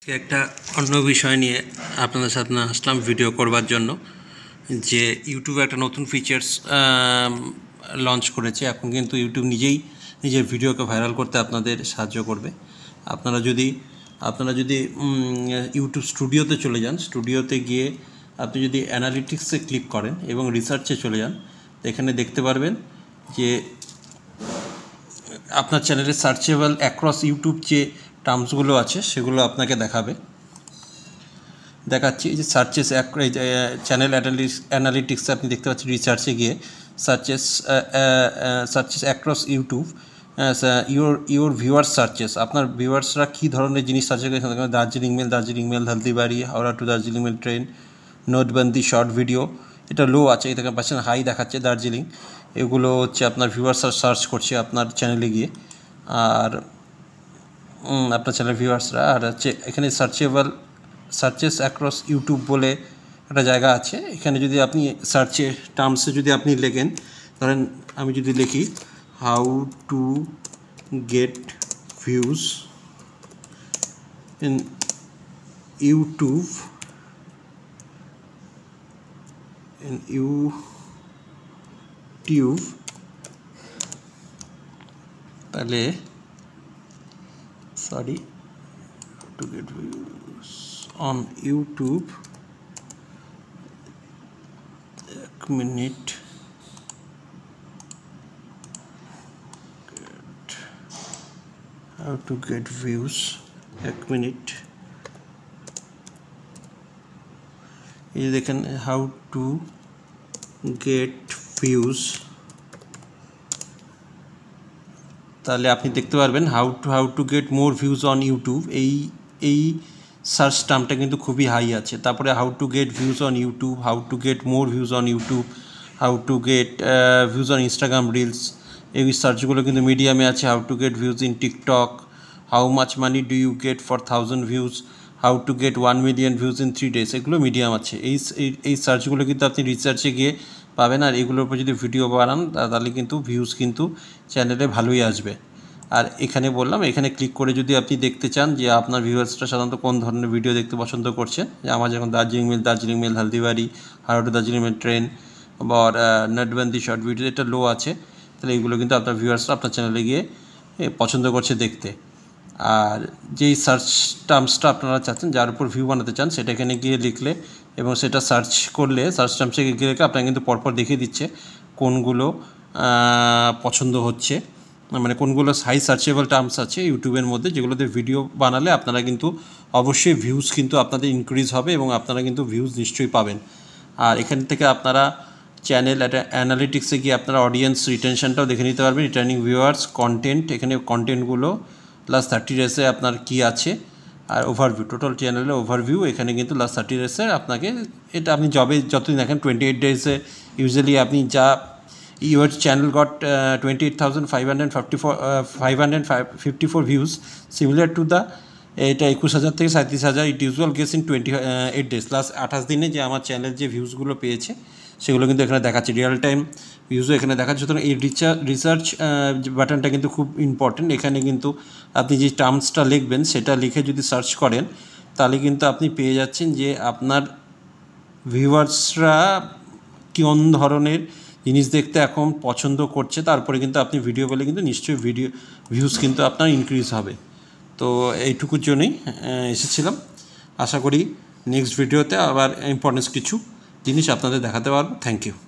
একটা অন্য বিষয় নিয়ে আপনাদের সাথে আসলাম ভিডিও করবার জন্য যে ইউটিউবে একটা নতুন ফিচার্স লঞ্চ করেছে। এখন কিন্তু ইউটিউব নিজেই নিজের ভিডিওকে ভাইরাল করতে আপনাদের সাহায্য করবে। আপনারা যদি ইউটিউব স্টুডিওতে চলে যান, স্টুডিওতে গিয়ে আপনি যদি অ্যানালিটিক্সে ক্লিক করেন এবং রিসার্চে চলে যান, তো এখানে দেখতে পারবেন যে আপনার চ্যানেলে সার্চেবল অ্যাক্রস ইউটিউব যে টার্মসগুলো আছে সেগুলো আপনাকে দেখাচ্ছি। এই যে সার্চেস চ্যানেল অ্যানালিটিক্সে আপনি দেখতে পাচ্ছেন রিসার্চে গিয়ে searches across YouTube your viewers searches, আপনার ভিউয়ার্সরা কী ধরনের জিনিস সার্চ করে। Darjeeling mail Haldibari, Howrah to Darjeeling mail train, নোটবন্দি শর্ট ভিডিও, এটা লো আছে, এটাকে পাচ্ছেন হাই দেখাচ্ছে দার্জিলিং। এগুলো হচ্ছে আপনার ভিউয়ার্সরা সার্চ করছে আপনার চ্যানেলে গিয়ে, আর আপনার চ্যানেল ভিউয়ার্সরা। আর হচ্ছে এখানে সার্চেস অ্যাক্রস ইউটিউব বলে একটা জায়গা আছে। এখানে যদি আপনি সার্চে টার্মসে যদি আপনি লেখেন, ধরেন আমি যদি লিখি how to get views in YouTube, তাহলে to get views on YouTube, एक मिनट, how to get views, एक मिनट, ये देखें how to get views, তাহলে আপনি দেখতে পারবেন how to get more views on YouTube. এই সার্চ টার্মটা কিন্তু খুবই হাই আছে। তারপরে how to get views on YouTube, how to get more views on YouTube, how to get views on Instagram reels, এই সার্চগুলো কিন্তু মিডিয়ামে আছে। How to get views in TikTok, how much money do you get for 1000 views, how to get 1 million views in 3 days, এগুলো medium আছে। এই সার্চগুলো কিন্তু আপনি রিসার্চে গিয়ে পাবেন। আর এগুলোর উপর যদি ভিডিও বানান তাহলে কিন্তু ভিউজ কিন্তু চ্যানেলে ভালোই আসবে। আর এখানে বললাম, এখানে ক্লিক করে যদি আপনি দেখতে চান যে আপনার ভিউয়ার্সরা সাধারণত কোন ধরনের ভিডিও দেখতে পছন্দ করছে, যে আমার যখন Darjeeling mail Haldibari, Howrah to Darjeeling mail train বা নোটবন্দি শর্ট ভিডিও, এটা লো আছে, তাহলে এগুলো কিন্তু আপনার ভিউয়ার্সরা আপনার চ্যানেলে গিয়ে পছন্দ করছে দেখতে। আর যেই সার্চ টার্মসটা আপনারা চাচ্ছেন, যার উপর ভিউ বানাতে চান, সেটা এখানে গিয়ে লিখলে এবং সেটা সার্চ করলে সার্চ টার্মসে গিয়ে রেখে আপনাকে কিন্তু পরপর দেখিয়ে দিচ্ছে কোনগুলো পছন্দ হচ্ছে, মানে কোনগুলো হাই সার্চেবল টার্মস আছে ইউটিউবের মধ্যে, যেগুলোতে ভিডিও বানালে আপনারা কিন্তু অবশ্যই ভিউজ কিন্তু আপনাদের ইনক্রিজ হবে এবং আপনারা কিন্তু ভিউজ নিশ্চয়ই পাবেন। আর এখান থেকে আপনারা চ্যানেল অ্যানালিটিক্সে গিয়ে আপনারা অডিয়েন্স রিটেনশনটাও দেখে নিতে পারবেন, রিটার্নিং ভিউয়ার্স, কন্টেন্ট, এখানে কন্টেন্টগুলো লাস্ট 30 days আপনার কী আছে, আর ওভারভিউ, টোটাল চ্যানেলের ওভারভিউ। এখানে কিন্তু লাস্ট 30 days আপনাকে, এটা আপনি যতদিন দেখেন 28 days ইউজুয়ালি আপনি যা your channel got 28,554 views, similar to the এটা 21,000 থেকে 37,000 it usual guess in 28 days, last 28 দিনে যে আমার চ্যানেল যে ভিউজগুলো পেয়েছে সেগুলো কিন্তু এখানে দেখাচ্ছে, রিয়েল টাইম ভিউজও এখানে দেখাচ্ছে। সুতরাং এই রিসার্চ বাটনটা কিন্তু খুব ইম্পর্টেন্ট। এখানে কিন্তু আপনি যে টার্মসটা লিখবেন সেটা লিখে যদি সার্চ করেন, তাহলে কিন্তু আপনি পেয়ে যাচ্ছেন যে আপনার ভিউয়ার্সরা কোন ধরনের জিনিস দেখতে এখন পছন্দ করছে। তারপরে কিন্তু আপনি ভিডিও পেলে কিন্তু নিশ্চয়ই ভিউজ কিন্তু আপনার ইনক্রিজ হবে। তো এইটুকুর জন্যই এসেছিলাম। আশা করি নেক্সট ভিডিওতে আবার ইম্পর্টেন্ট কিছু জিনিস আপনাদের দেখাতে পারবো। Thank you.